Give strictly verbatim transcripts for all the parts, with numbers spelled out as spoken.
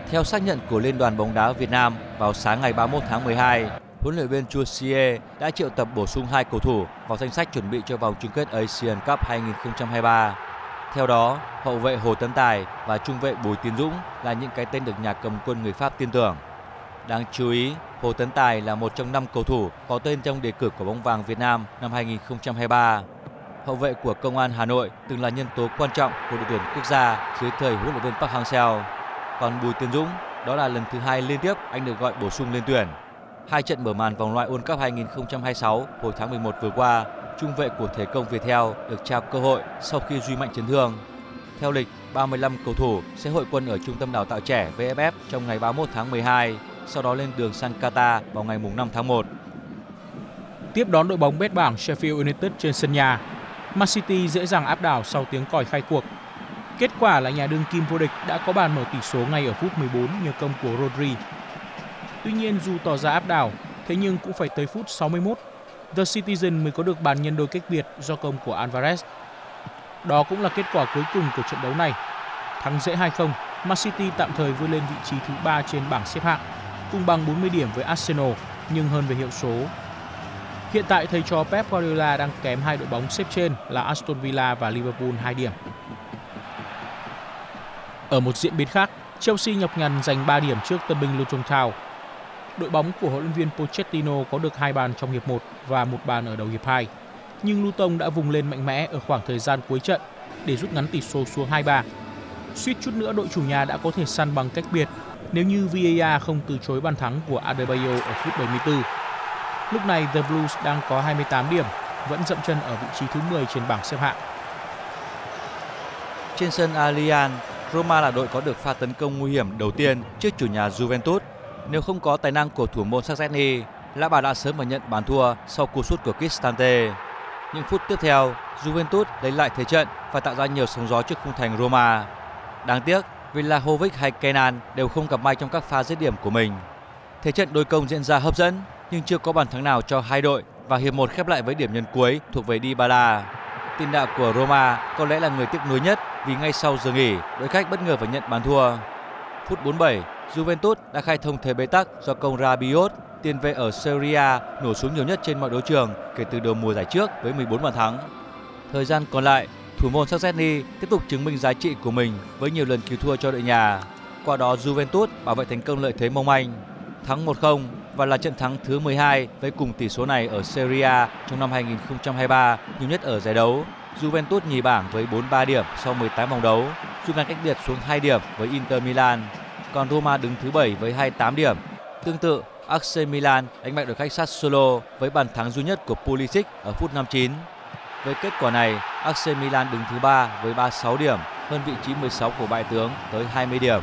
Theo xác nhận của Liên đoàn bóng đá Việt Nam, vào sáng ngày ba mươi mốt tháng mười hai, huấn luyện viên Chua Sie đã triệu tập bổ sung hai cầu thủ vào danh sách chuẩn bị cho vòng chung kết Asian Cup hai không hai ba. Theo đó, hậu vệ Hồ Tấn Tài và trung vệ Bùi Tiến Dũng là những cái tên được nhà cầm quân người Pháp tin tưởng. Đáng chú ý, Hồ Tấn Tài là một trong năm cầu thủ có tên trong đề cử của bóng vàng Việt Nam năm hai không hai ba. Hậu vệ của Công an Hà Nội từng là nhân tố quan trọng của đội tuyển quốc gia dưới thời huấn luyện viên Park Hang-seo. Còn Bùi Tiến Dũng, đó là lần thứ hai liên tiếp anh được gọi bổ sung lên tuyển. Hai trận mở màn vòng loại World Cup hai không hai sáu hồi tháng mười một vừa qua, trung vệ của Thể công Viettel được trao cơ hội sau khi Duy Mạnh chấn thương. Theo lịch, ba mươi lăm cầu thủ sẽ hội quân ở trung tâm đào tạo trẻ vê ép ép trong ngày ba mươi mốt tháng mười hai, sau đó lên đường sang Qatar vào ngày năm tháng một. Tiếp đón đội bóng bét bảng Sheffield United trên sân nhà, Man City dễ dàng áp đảo sau tiếng còi khai cuộc. Kết quả là nhà đương kim vô địch đã có bàn mở tỷ số ngay ở phút mười bốn nhờ công của Rodri. Tuy nhiên dù tỏ ra áp đảo, thế nhưng cũng phải tới phút sáu mươi mốt, The Citizen mới có được bàn nhân đôi cách biệt do công của Alvarez. Đó cũng là kết quả cuối cùng của trận đấu này. Thắng dễ hai không, Man City tạm thời vươn lên vị trí thứ ba trên bảng xếp hạng, cùng bằng bốn mươi điểm với Arsenal nhưng hơn về hiệu số. Hiện tại thầy trò Pep Guardiola đang kém hai đội bóng xếp trên là Aston Villa và Liverpool hai điểm. Ở một diễn biến khác, Chelsea nhọc nhằn giành ba điểm trước Tân binh Luton Town. Đội bóng của huấn luyện viên Pochettino có được hai bàn trong hiệp một và một bàn ở đầu hiệp hai. Nhưng Luton đã vùng lên mạnh mẽ ở khoảng thời gian cuối trận để rút ngắn tỷ số xuống hai ba. Suýt chút nữa đội chủ nhà đã có thể săn bằng cách biệt nếu như vê a rờ không từ chối bàn thắng của Adebayo ở phút bảy mươi tư. Lúc này The Blues đang có hai mươi tám điểm, vẫn dậm chân ở vị trí thứ mười trên bảng xếp hạng. Trên sân Allianz, Roma là đội có được pha tấn công nguy hiểm đầu tiên trước chủ nhà Juventus. Nếu không có tài năng của thủ môn Szczęsny, Lã Bà đã sớm phải nhận bàn thua sau cú sút của Cristante. Những phút tiếp theo, Juventus lấy lại thế trận và tạo ra nhiều sóng gió trước khung thành Roma. Đáng tiếc, Vlahovic hay Kenan đều không gặp may trong các pha dứt điểm của mình. Thế trận đôi công diễn ra hấp dẫn nhưng chưa có bàn thắng nào cho hai đội và hiệp một khép lại với điểm nhân cuối thuộc về Dybala. Tiền đạo của Roma có lẽ là người tiếc nuối nhất vì ngay sau giờ nghỉ, đội khách bất ngờ phải nhận bàn thua. Phút bốn mươi bảy, Juventus đã khai thông thế bế tắc do công Rabiot, tiền vệ ở Serie A nổ xuống nhiều nhất trên mọi đấu trường kể từ đầu mùa giải trước với mười bốn bàn thắng. Thời gian còn lại, thủ môn Szczęsny tiếp tục chứng minh giá trị của mình với nhiều lần cứu thua cho đội nhà. Qua đó Juventus bảo vệ thành công lợi thế mong manh, thắng một không và là trận thắng thứ mười hai với cùng tỷ số này ở Serie A trong năm hai không hai ba, nhiều nhất ở giải đấu. Juventus nhì bảng với bốn mươi ba điểm sau mười tám vòng đấu, rút ngắn cách biệt xuống hai điểm với Inter Milan. Còn Roma đứng thứ bảy với hai mươi tám điểm. Tương tự, a xê Milan đánh bại đội khách Sassuolo với bàn thắng duy nhất của Pulisic ở phút năm mươi chín. Với kết quả này, a xê Milan đứng thứ ba với ba mươi sáu điểm, hơn vị trí mười sáu của bại tướng tới hai mươi điểm.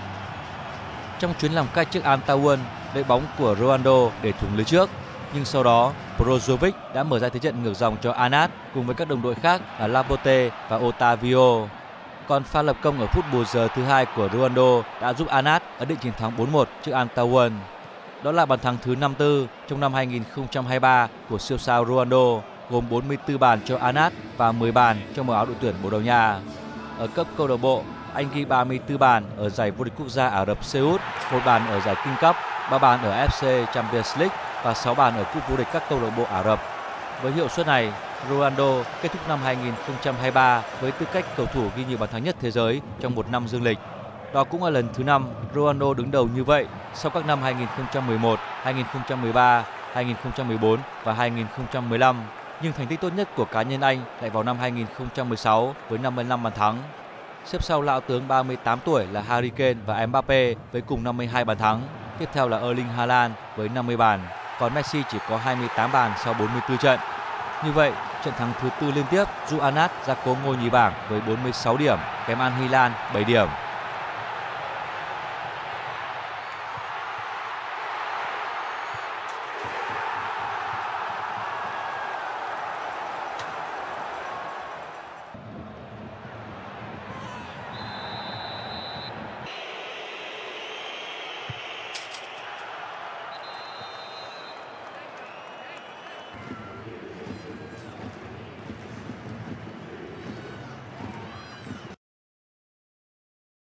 Trong chuyến làm khách trước Al Tawun, đội bóng của Ronaldo để thủng lưới trước, nhưng sau đó Brozovic đã mở ra thế trận ngược dòng cho Anat cùng với các đồng đội khác là Laporte và Otavio. Còn pha lập công ở phút bù giờ thứ hai của Ronaldo đã giúp Anat ấn định chiến thắng bốn một trước Al Tawun. Đó là bàn thắng thứ năm mươi tư trong năm hai không hai ba của siêu sao Ronaldo, gồm bốn mươi tư bàn cho Anat và mười bàn cho màu áo đội tuyển Bồ Đào Nha. Ở cấp câu lạc bộ, anh ghi ba mươi tư bàn ở giải vô địch quốc gia Ả Rập Xê Út, một bàn ở giải King Cup, ba bàn ở ép xê Champions League và sáu bàn ở cúp vô địch các câu lạc bộ Ả Rập. Với hiệu suất này, Ronaldo kết thúc năm hai không hai ba với tư cách cầu thủ ghi nhiều bàn thắng nhất thế giới trong một năm dương lịch. Đó cũng là lần thứ năm Ronaldo đứng đầu như vậy sau các năm hai không một một, hai không một ba, hai không một bốn và hai không một lăm. Nhưng thành tích tốt nhất của cá nhân anh lại vào năm hai không một sáu với năm mươi lăm bàn thắng. Xếp sau lão tướng ba mươi tám tuổi là Harry Kane và Mbappe với cùng năm mươi hai bàn thắng. Tiếp theo là Erling Haaland với năm mươi bàn, còn Messi chỉ có hai mươi tám bàn sau bốn mươi tư trận. Như vậy, trận thắng thứ tư liên tiếp giúp Anat ra cố ngôi nhì bảng với bốn mươi sáu điểm, kém Al Hilal bảy điểm.